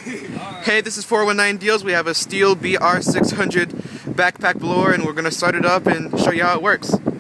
Hey, this is 419 Deals. We have a Stihl BR 600 backpack blower, and we're going to start it up and show you how it works.